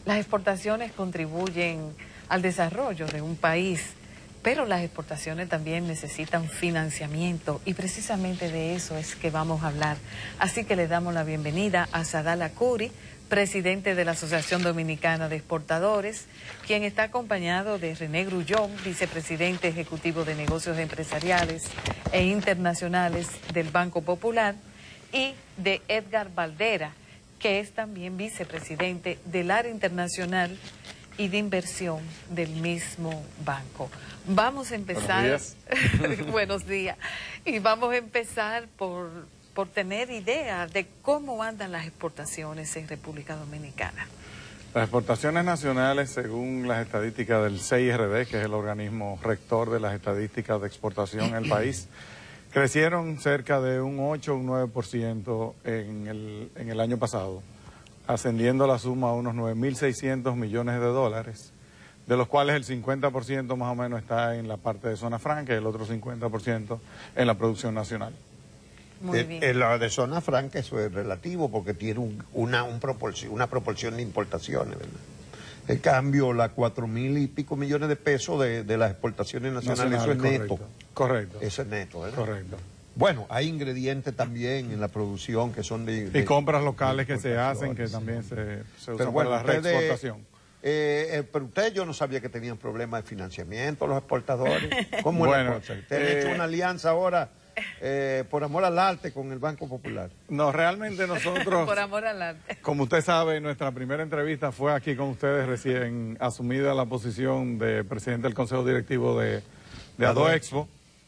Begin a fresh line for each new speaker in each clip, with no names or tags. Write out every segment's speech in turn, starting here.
Las exportaciones contribuyen al desarrollo de un país, pero las exportaciones también necesitan financiamiento y precisamente de eso es que vamos a hablar. Así que le damos la bienvenida a Sadala Curi, presidente de la Asociación Dominicana de Exportadores, quien está acompañado de René Grullón, vicepresidente ejecutivo de Negocios Empresariales e Internacionales del Banco Popular, y de Edgar Valdera, que es también vicepresidente del área internacional y de inversión del mismo banco. Vamos a empezar...
Buenos días.
Buenos días. Y vamos a empezar por tener idea de cómo andan las exportaciones en República Dominicana.
Las exportaciones nacionales, según las estadísticas del CIRD, que es el organismo rector de las estadísticas de exportación en el país, crecieron cerca de un 8 o un 9% en el año pasado, ascendiendo la suma a unos 9.600 millones de dólares, de los cuales el 50% más o menos está en la parte de zona franca y el otro 50% en la producción nacional.
Muy bien.
La de zona franca eso es relativo porque tiene una proporción de importaciones, ¿verdad? En cambio, las 4.000 y pico millones de pesos de las exportaciones nacionales, eso es neto.
Correcto.
Eso es neto, ¿verdad?
Correcto.
Bueno, hay ingredientes también en la producción que son
y compras locales que se hacen, que también se usan para la reexportación.
Pero usted, yo no sabía que tenían problemas de financiamiento los exportadores. ¿Cómo es la cosa? ¿Usted ha hecho una alianza ahora por amor al arte con el Banco Popular?
No, realmente nosotros...
Por amor al arte.
Como usted sabe, nuestra primera entrevista fue aquí con ustedes recién asumida la posición de presidente del Consejo Directivo de ADOEXPO.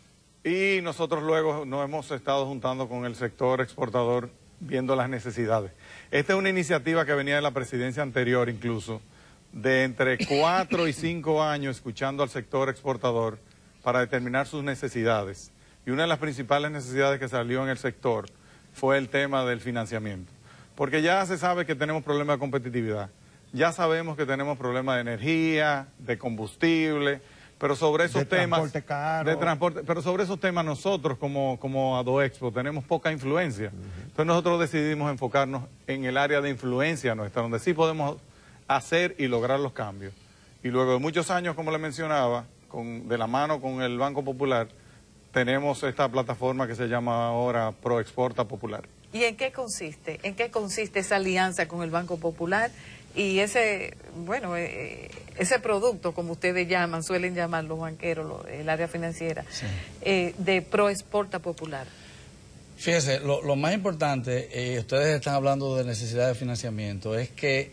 Y nosotros luego nos hemos estado juntando con el sector exportador viendo las necesidades. Esta es una iniciativa que venía de la presidencia anterior incluso, de entre 4 y 5 años escuchando al sector exportador para determinar sus necesidades. Y una de las principales necesidades que salió en el sector fue el tema del financiamiento. Porque ya se sabe que tenemos problemas de competitividad, ya sabemos que tenemos problemas de energía, de combustible, pero sobre esos temas... De transporte, pero sobre esos temas nosotros como ADOEXPO tenemos poca influencia. Entonces nosotros decidimos enfocarnos en el área de influencia nuestra, donde sí podemos hacer y lograr los cambios. Y luego de muchos años, como le mencionaba, de la mano con el Banco Popular, tenemos esta plataforma que se llama ahora ProExporta Popular.
¿Y en qué consiste? ¿En qué consiste esa alianza con el Banco Popular y ese, bueno, ese producto, como ustedes llaman, suelen llamar los banqueros, el área financiera, sí, de ProExporta Popular?
Fíjese, lo más importante, ustedes están hablando de necesidad de financiamiento, es que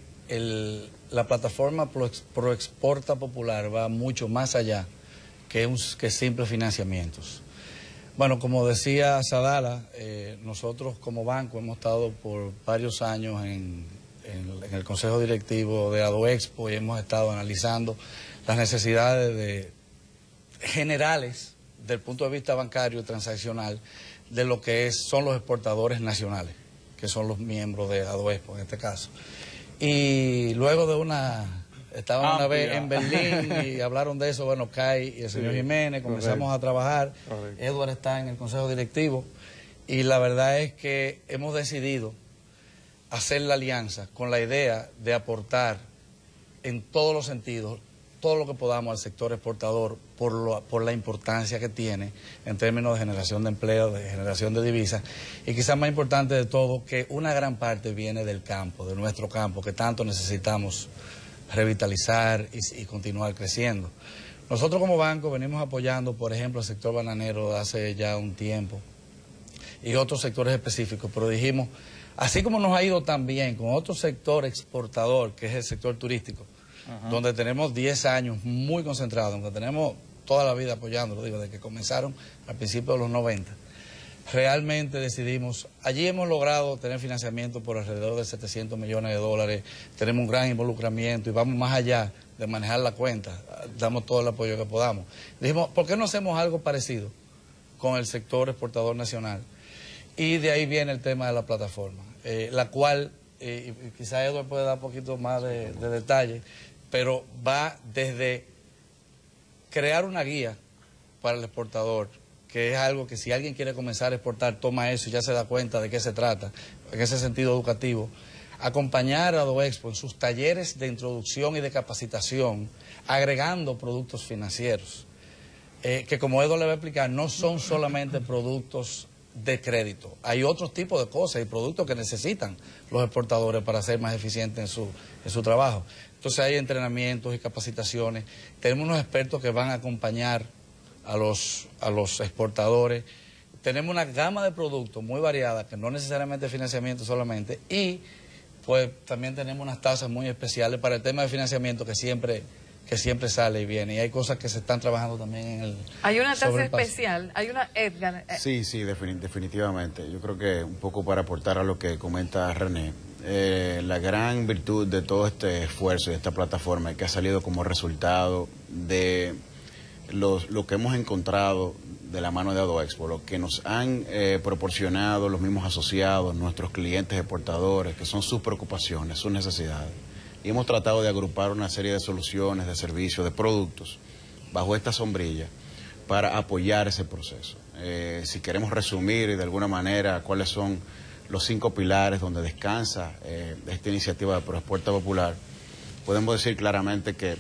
la plataforma ProExporta Popular va mucho más allá que simples financiamientos. Bueno, como decía Sadala, nosotros como banco hemos estado por varios años en el Consejo Directivo de ADOEXPO y hemos estado analizando las necesidades generales del punto de vista bancario y transaccional de lo que son los exportadores nacionales, que son los miembros de ADOEXPO en este caso. Y luego de estaban una vez en Berlín y hablaron de eso, bueno, Kai y el señor Jiménez, comenzamos a trabajar, Edward está en el Consejo Directivo y la verdad es que hemos decidido hacer la alianza con la idea de aportar en todos los sentidos, todo lo que podamos al sector exportador por la importancia que tiene en términos de generación de empleo, de generación de divisas y quizás más importante de todo, que una gran parte viene del campo, de nuestro campo, que tanto necesitamos revitalizar y continuar creciendo. Nosotros como banco venimos apoyando, por ejemplo, el sector bananero hace ya un tiempo y otros sectores específicos, pero dijimos, así como nos ha ido tan bien con otro sector exportador, que es el sector turístico, donde tenemos 10 años muy concentrados, donde tenemos toda la vida apoyándolo, digo, desde que comenzaron al principio de los 90, realmente decidimos, allí hemos logrado tener financiamiento por alrededor de 700 millones de dólares, tenemos un gran involucramiento y vamos más allá de manejar la cuenta, damos todo el apoyo que podamos. Dijimos, ¿por qué no hacemos algo parecido con el sector exportador nacional? Y de ahí viene el tema de la plataforma, la cual, quizá Eduardo puede dar un poquito más de detalle, pero va desde crear una guía para el exportador, que es algo que si alguien quiere comenzar a exportar, toma eso y ya se da cuenta de qué se trata, en ese sentido educativo, acompañar a ADOEXPO en sus talleres de introducción y de capacitación, agregando productos financieros, que como Edo le va a explicar, no son solamente productos de crédito. Hay otros tipos de cosas y productos que necesitan los exportadores para ser más eficientes en su trabajo. Entonces hay entrenamientos y capacitaciones. Tenemos unos expertos que van a acompañar a los exportadores. Tenemos una gama de productos muy variada, que no necesariamente financiamiento solamente, y pues también tenemos unas tasas muy especiales para el tema de financiamiento que siempre sale y viene. Y hay cosas que se están trabajando también en el...
Hay una tasa especial, hay una... Edgar,
Sí, definitivamente. Yo creo que un poco para aportar a lo que comenta René, la gran virtud de todo este esfuerzo y esta plataforma que ha salido como resultado de lo que hemos encontrado de la mano de ADOEXPO, lo que nos han proporcionado los mismos asociados, nuestros clientes exportadores, que son sus preocupaciones, sus necesidades. Y hemos tratado de agrupar una serie de soluciones, de servicios, de productos bajo esta sombrilla para apoyar ese proceso. Si queremos resumir de alguna manera cuáles son los 5 pilares donde descansa esta iniciativa de Proexporta Popular, podemos decir claramente que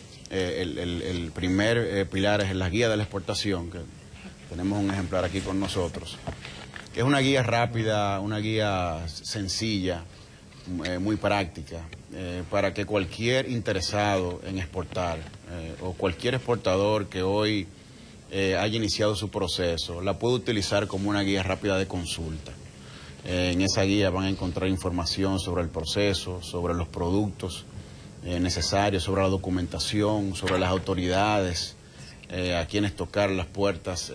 el primer pilar es la guía de la exportación, que tenemos un ejemplar aquí con nosotros, que es una guía rápida, una guía sencilla, muy práctica, para que cualquier interesado en exportar o cualquier exportador que hoy haya iniciado su proceso la puede utilizar como una guía rápida de consulta. En esa guía van a encontrar información sobre el proceso, sobre los productos necesarios, sobre la documentación, sobre las autoridades a quienes tocar las puertas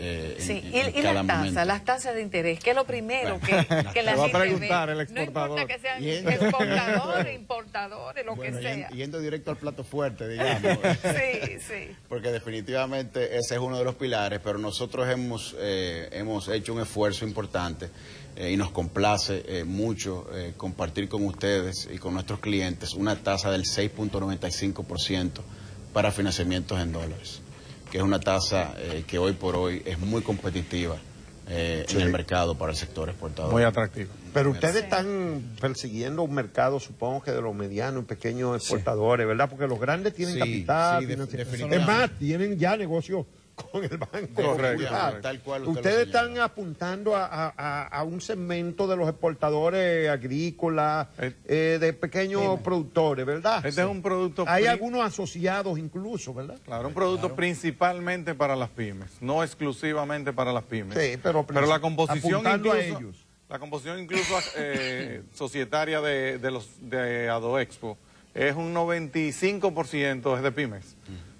en cada momento.
Las tasas de interés, que es lo primero que la
va a
gente
preguntar
ve.
el exportador.
No importa que sean exportadores, importadores, lo que sea.
Yendo directo al plato fuerte, digamos.
Sí.
Porque definitivamente ese es uno de los pilares, pero nosotros hemos hecho un esfuerzo importante y nos complace mucho compartir con ustedes y con nuestros clientes una tasa del 6.95% para financiamientos en dólares, que es una tasa que hoy por hoy es muy competitiva en el mercado para el sector exportador.
Muy atractiva.
Pero ustedes están persiguiendo un mercado, supongo que de los medianos y pequeños exportadores, ¿verdad? Porque los grandes tienen capital,
definitivamente.
es más, tienen ya negocios con el Banco Popular.
Tal cual
Ustedes están apuntando a un segmento de los exportadores agrícolas, de pequeños productores, ¿verdad?
Este es un producto...
Hay algunos asociados incluso, ¿verdad?
Claro, un producto principalmente para las pymes, no exclusivamente para las pymes.
Sí, pero
la composición
apuntando
incluso,
a ellos.
La composición incluso societaria de ADOEXPO es un 95% es de pymes.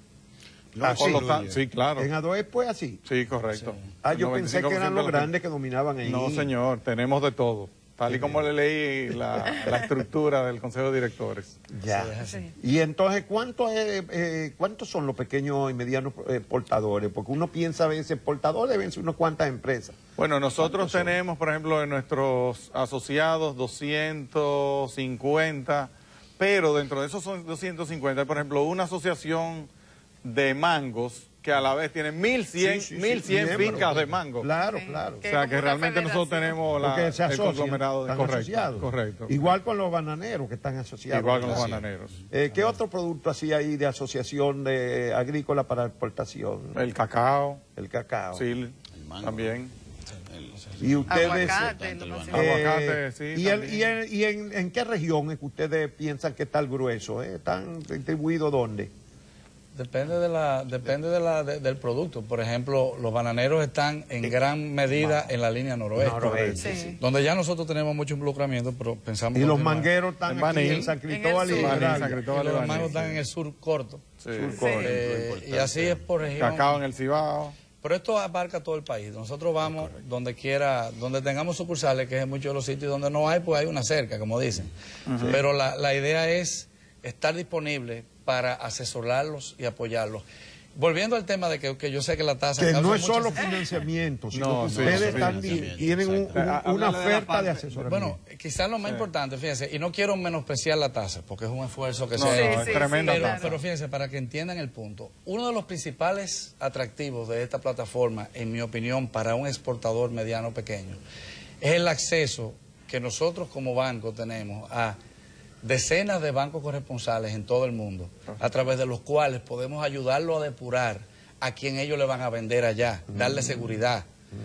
Sí, claro.
En ADOEXPO es así.
Sí, correcto.
Sí. Yo pensé que eran los grandes que dominaban ahí.
No, señor, tenemos de todo. Tal y como le leí la estructura del Consejo de Directores.
Ya. Sí. Y entonces, ¿cuántos son los pequeños y medianos exportadores? Porque uno piensa a veces, exportadores deben ser unas cuantas empresas.
Bueno, nosotros tenemos, por ejemplo, en nuestros asociados 250, pero dentro de esos 250, por ejemplo, una asociación de mangos que a la vez tiene 1.100 fincas de mango.
Claro.
O sea, que realmente nosotros tenemos el conglomerado de correcto.
Igual con los bananeros que están asociados.
Igual con los bananeros.
¿Qué otro producto así hay de asociación de agrícola para exportación?
El cacao.
El cacao.
Sí, el mango también.
Y ustedes...
Aguacate, sí.
¿Y en qué regiones que ustedes piensan que está el grueso? ¿Están distribuidos dónde?
Depende del producto. Por ejemplo, los bananeros están en gran medida en la línea noroeste, donde ya nosotros tenemos mucho involucramiento, pero pensamos...
Y los mangueros están aquí en San Cristóbal y
los mangos están en el sur corto. Y así es por región.
Cacao en el Cibao.
Pero esto abarca todo el país. Nosotros vamos donde quiera, donde tengamos sucursales, que es en muchos de los sitios donde no hay, pues hay una cerca, como dicen. Pero la idea es estar disponible para asesorarlos y apoyarlos. Volviendo al tema de que yo sé que la tasa...
Que no es solo financiamiento, sino que ustedes tienen una oferta de asesoramiento.
Bueno, quizás lo más importante, fíjense, y no quiero menospreciar la tasa, porque es un esfuerzo que
es tremendo.
Pero fíjense, para que entiendan el punto, uno de los principales atractivos de esta plataforma, en mi opinión, para un exportador mediano o pequeño, es el acceso que nosotros como banco tenemos a decenas de bancos corresponsales en todo el mundo, a través de los cuales podemos ayudarlo a depurar a quien ellos le van a vender allá, darle seguridad.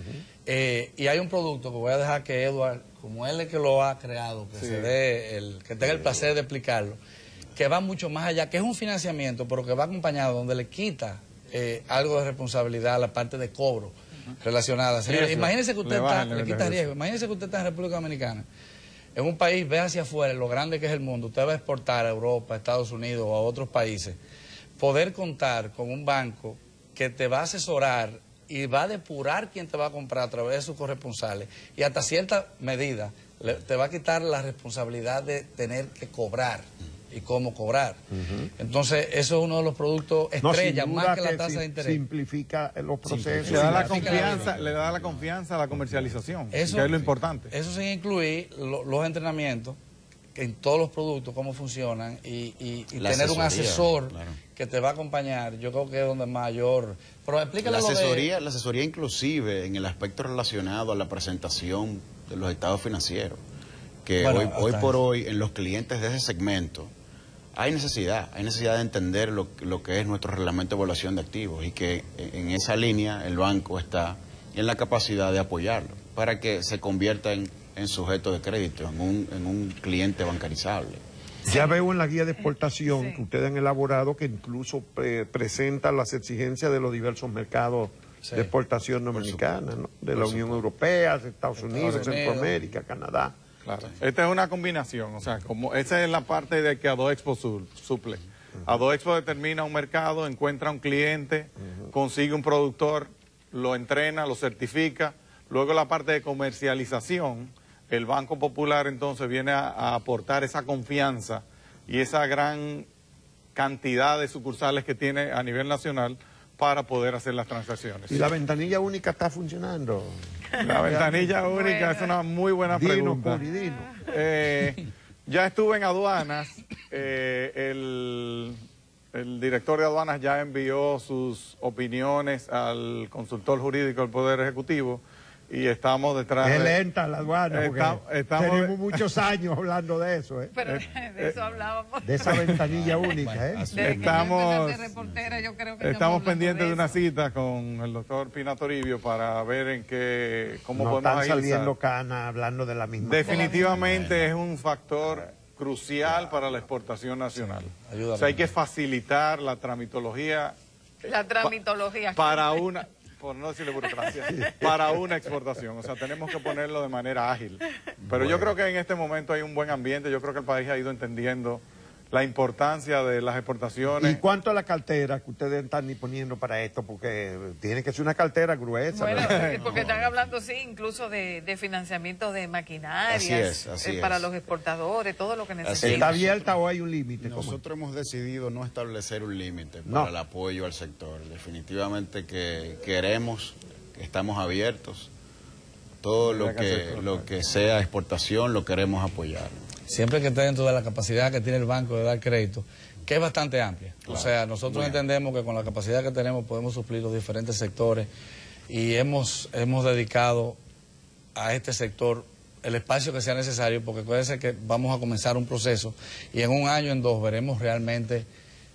Y hay un producto que voy a dejar que Edward, como él es que lo ha creado, que que tenga el placer de explicarlo, que va mucho más allá, que es un financiamiento, pero que va acompañado, donde le quita algo de responsabilidad a la parte de cobro relacionada. Señores, imagínense que usted le quita riesgo. Imagínense que usted está en República Dominicana, en un país, ve hacia afuera, lo grande que es el mundo, usted va a exportar a Europa, a Estados Unidos o a otros países, poder contar con un banco que te va a asesorar y va a depurar quién te va a comprar a través de sus corresponsales, y hasta cierta medida te va a quitar la responsabilidad de tener que cobrar y cómo cobrar. Entonces, eso es uno de los productos estrella, más que la tasa de interés.
Simplifica los procesos.
Le da la confianza a la comercialización, que es lo importante.
Eso sin incluir los entrenamientos en todos los productos, cómo funcionan, y tener un asesor que te va a acompañar. Yo creo que es donde mayor... Pero explícale
la asesoría inclusive en el aspecto relacionado a la presentación de los estados financieros, que bueno, hoy por hoy en los clientes de ese segmento hay necesidad de entender lo que es nuestro reglamento de evaluación de activos, y que en esa línea el banco está en la capacidad de apoyarlo para que se convierta en sujeto de crédito, en un cliente bancarizable.
Ya veo en la guía de exportación que ustedes han elaborado, que incluso presenta las exigencias de los diversos mercados de exportación dominicana, ¿no? De la Unión Europea, de Estados Unidos, Centroamérica, Canadá.
Claro. Esta es una combinación, o sea, como esa es la parte de que ADOEXPO suple. ADOEXPO determina un mercado, encuentra un cliente, consigue un productor, lo entrena, lo certifica. Luego la parte de comercialización, el Banco Popular entonces viene a aportar esa confianza y esa gran cantidad de sucursales que tiene a nivel nacional para poder hacer las transacciones.
¿Y la ventanilla única está funcionando?
La ventanilla única es una muy buena pregunta. Ya estuve en aduanas, el director de aduanas ya envió sus opiniones al consultor jurídico del Poder Ejecutivo, y estamos detrás
de... Es lenta la aduana, porque tenemos muchos años hablando de eso, ¿eh?
Pero de eso hablábamos.
De esa ventanilla única, ¿eh?
Estamos pendientes de una cita con el doctor Pina Toribio para ver cómo podemos agilizar.
Están saliendo canas hablando de la misma.
Definitivamente es un factor crucial para la exportación nacional. O sea, hay que facilitar la tramitología. Para una... por no decirle burocracia, para una exportación. O sea, tenemos que ponerlo de manera ágil. Pero yo creo que en este momento hay un buen ambiente. Yo creo que el país ha ido entendiendo la importancia de las exportaciones.
¿Y cuánto a la cartera que ustedes están poniendo para esto? Porque tiene que ser una cartera gruesa.
Bueno, porque están hablando, sí, incluso de financiamiento de maquinarias para los exportadores, todo lo que necesitan.
¿Está abierta o hay un límite?
Nosotros hemos decidido no establecer un límite para el apoyo al sector. Definitivamente que estamos abiertos. Todo lo que sea exportación lo queremos apoyar.
Siempre que esté dentro de la capacidad que tiene el banco de dar crédito, que es bastante amplia. Claro. O sea, nosotros entendemos que con la capacidad que tenemos podemos suplir los diferentes sectores, y hemos dedicado a este sector el espacio que sea necesario, porque puede ser que vamos a comenzar un proceso y en un año, en dos, veremos realmente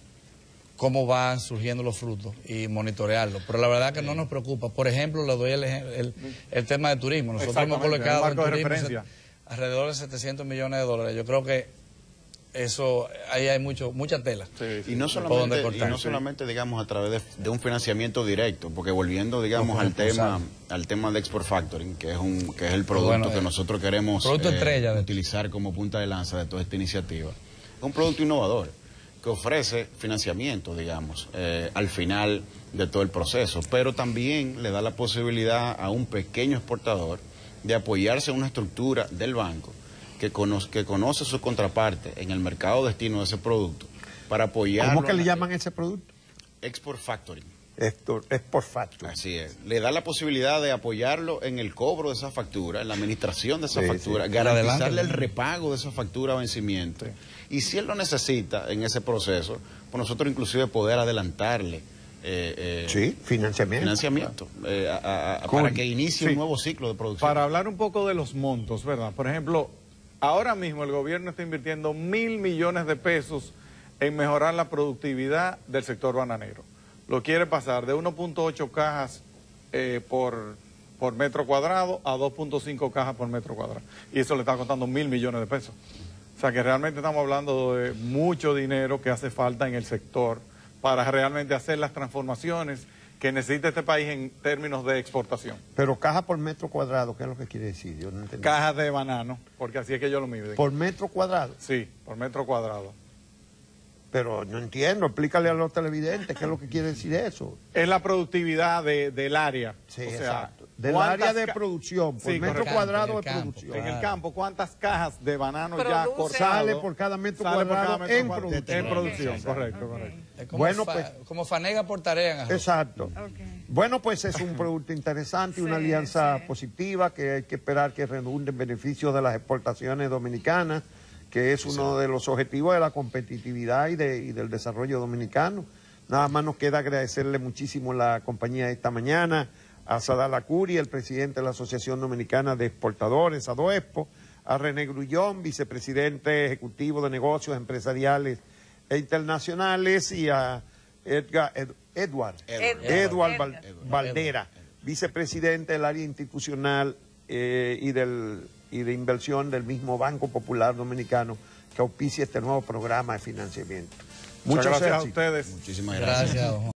cómo van surgiendo los frutos y monitorearlo. Pero la verdad que no nos preocupa. Por ejemplo, le doy el tema de turismo. Nosotros hemos colocado en turismo alrededor de 700 millones de dólares. Yo creo que eso, ahí hay mucha tela.
Y no solamente, digamos, a través de un financiamiento directo, porque volviendo, digamos, al tema de Export Factoring, que es el producto que nosotros queremos utilizar como punta de lanza de toda esta iniciativa. Es un producto innovador que ofrece financiamiento, digamos, al final de todo el proceso, pero también le da la posibilidad a un pequeño exportador de apoyarse en una estructura del banco que conoce su contraparte en el mercado destino de ese producto para apoyarlo.
¿Cómo que le llaman ese producto?
Export Factoring.
Export Factoring.
Así es. Le da la posibilidad de apoyarlo en el cobro de esa factura, en la administración de esa factura, garantizarle el repago de esa factura a vencimiento. Y si él lo necesita en ese proceso, pues nosotros inclusive poder adelantarle financiamiento para que inicie un nuevo ciclo de producción.
Para hablar un poco de los montos, ¿verdad? Por ejemplo, Ahora mismo el gobierno está invirtiendo 1.000 millones de pesos en mejorar la productividad del sector bananero. Lo quiere pasar de 1.8 cajas por metro cuadrado a 2.5 cajas por metro cuadrado. Y eso le está costando 1.000 millones de pesos. O sea que realmente estamos hablando de mucho dinero que hace falta en el sector para realmente hacer las transformaciones que necesita este país en términos de exportación.
Pero caja por metro cuadrado, ¿qué es lo que quiere decir? Yo no entendí.
Cajas de banano, porque así es que ellos lo miden.
¿Por metro cuadrado?
Sí, por metro cuadrado.
Pero no entiendo, explícale a los televidentes qué es lo que quiere decir eso.
Es la productividad del área.
Sí,
o sea,
exacto. Del área de producción, por
sí,
metro
correcto.
cuadrado de
campo,
producción.
En el campo, ¿cuántas cajas de banano ya
Produce.
cortado
Sale por cada metro cuadrado en producción.
En producción,
Ok.
correcto,
Ok.
correcto.
Es como,
Bueno, pues-
como fanega por tarea en arroz.
Exacto.
Ok.
Bueno, pues es un producto interesante, una
Sí,
alianza
sí.
positiva que hay que esperar que redunde en beneficio de las exportaciones dominicanas, que es uno de los objetivos de la competitividad y del desarrollo dominicano. Nada más nos queda agradecerle muchísimo la compañía esta mañana, a Sadal Acuri, el presidente de la Asociación Dominicana de Exportadores, ADOEXPO, a René Grullón, vicepresidente ejecutivo de Negocios Empresariales e Internacionales, y a Edward Valdera, vicepresidente del área institucional y de inversión del mismo Banco Popular Dominicano, que auspicia este nuevo programa de financiamiento.
Muchas gracias a
éxitos.
ustedes.
Muchísimas gracias.
Gracias, don Juan.